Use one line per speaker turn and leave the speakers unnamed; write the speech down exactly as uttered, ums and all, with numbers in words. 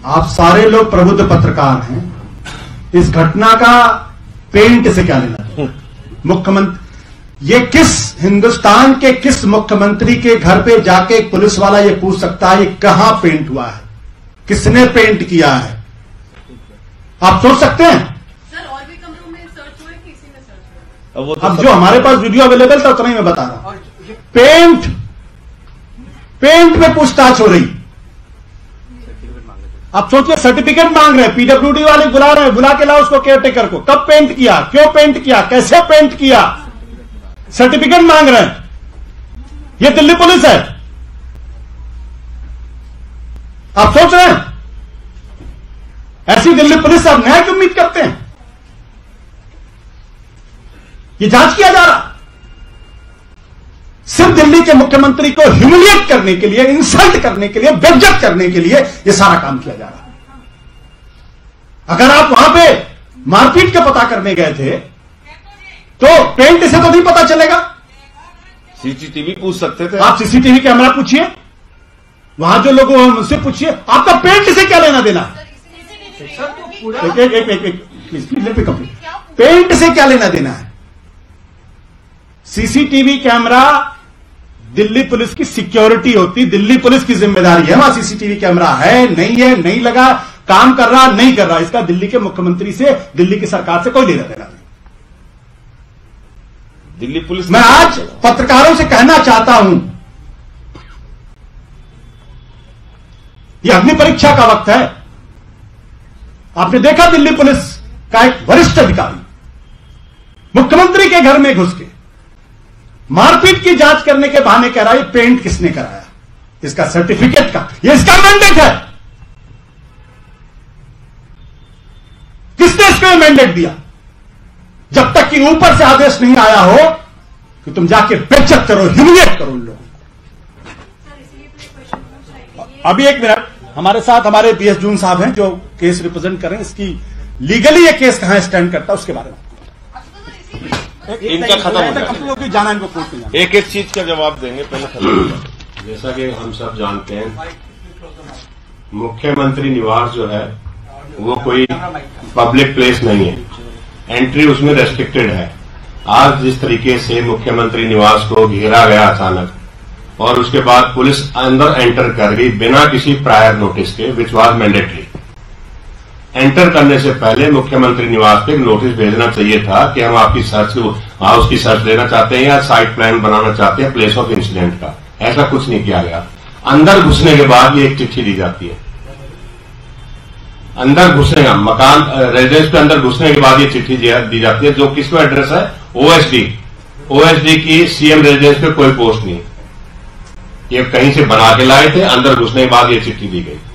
आप सारे लोग प्रबुद्ध पत्रकार हैं, इस घटना का पेंट से क्या लेना? मुख्यमंत्री, ये किस हिंदुस्तान के किस मुख्यमंत्री के घर पे जाके एक पुलिस वाला ये पूछ सकता है ये कहां पेंट हुआ है, किसने पेंट किया है? आप सोच सकते हैं?
सर और भी कमरों में सर्च हुआ है कि इसी में सर्च हुआ?
अब, तो अब जो हमारे पास वीडियो अवेलेबल था उतना ही मैं बता रहा हूं। पेंट पेंट में पूछताछ हो रही। आप सोचिए, सर्टिफिकेट मांग रहे हैं, पीडब्ल्यूडी वाले बुला रहे हैं, बुला के लाओ उसको केयरटेकर को। कब पेंट किया, क्यों पेंट किया, कैसे पेंट किया, सर्टिफिकेट मांग रहे हैं। ये दिल्ली पुलिस है। आप सोच रहे हैं ऐसी दिल्ली पुलिस से आप न्याय की उम्मीद करते हैं? ये जांच किया जा रहा सिर्फ दिल्ली के मुख्यमंत्री को ह्यूमिलिएट करने के लिए, इंसल्ट करने के लिए, बेइज्जत करने के लिए ये सारा काम किया जा रहा है। अगर आप वहां पे मारपीट का पता करने गए थे तो पेंट से तो नहीं पता चलेगा।
सीसीटीवी पूछ सकते थे।
आप सीसीटीवी कैमरा पूछिए, वहां जो लोग उनसे पूछिए, आपका पेंट से क्या लेना देना? एक एक एक एक एक please please let me complete. Paint से क्या लेना देना है? सीसीटीवी कैमरा दिल्ली पुलिस की सिक्योरिटी होती, दिल्ली पुलिस की जिम्मेदारी है। वहां सीसीटीवी कैमरा है, नहीं है, नहीं लगा, काम कर रहा, नहीं कर रहा, इसका दिल्ली के मुख्यमंत्री से, दिल्ली की सरकार से कोई लेना देना नहीं।
दिल्ली पुलिस,
मैं आज पत्रकारों से कहना चाहता हूं, यह अग्नि परीक्षा का वक्त है। आपने देखा दिल्ली पुलिस का एक वरिष्ठ अधिकारी मुख्यमंत्री के घर में घुस के मारपीट की जांच करने के बहाने कह रहा है पेंट किसने कराया, इसका सर्टिफिकेट का, ये इसका मैंडेट है। किसने इसको मैंडेट दिया? जब तक कि ऊपर से आदेश नहीं आया हो कि तुम जाके बेइज्जत करो, ह्यूमिलिएट करो उन लोगों को। अभी एक मिनट, हमारे साथ हमारे बी एस जून साहब हैं जो केस रिप्रेजेंट कर रहे हैं। इसकी लीगली ये केस कहां स्टैंड करता है उसके बारे में
इनका खत्म हो गया,
जाना इनको कोर्ट में जाना।
एक एक चीज का जवाब देंगे, पहले खत्म हो जाए।
जैसा कि हम सब जानते हैं, मुख्यमंत्री निवास जो है वो कोई पब्लिक प्लेस नहीं है, एंट्री उसमें रेस्ट्रिक्टेड है। आज जिस तरीके से मुख्यमंत्री निवास को घेरा गया अचानक और उसके बाद पुलिस अंदर एंटर कर गई बिना किसी प्रायर नोटिस के, विच वाज मैंडेटरी। एंटर करने से पहले मुख्यमंत्री निवास पे एक नोटिस भेजना चाहिए था कि हम आपकी सर्च हाउस की सर्च लेना चाहते हैं या साइट प्लान बनाना चाहते हैं प्लेस ऑफ इंसिडेंट का। ऐसा कुछ नहीं किया गया। अंदर घुसने के बाद ये एक चिट्ठी दी जाती है। अंदर घुसने का मकान रेजिडेंस पे अंदर घुसने के बाद ये चिट्ठी दी जाती है, जो किसको एड्रेस है? ओएसडी। ओएसडी की सीएम रेजिडेंस पे कोई पोस्ट नहीं, ये कहीं से बना के लाए थे। अंदर घुसने के बाद ये चिट्ठी दी गई।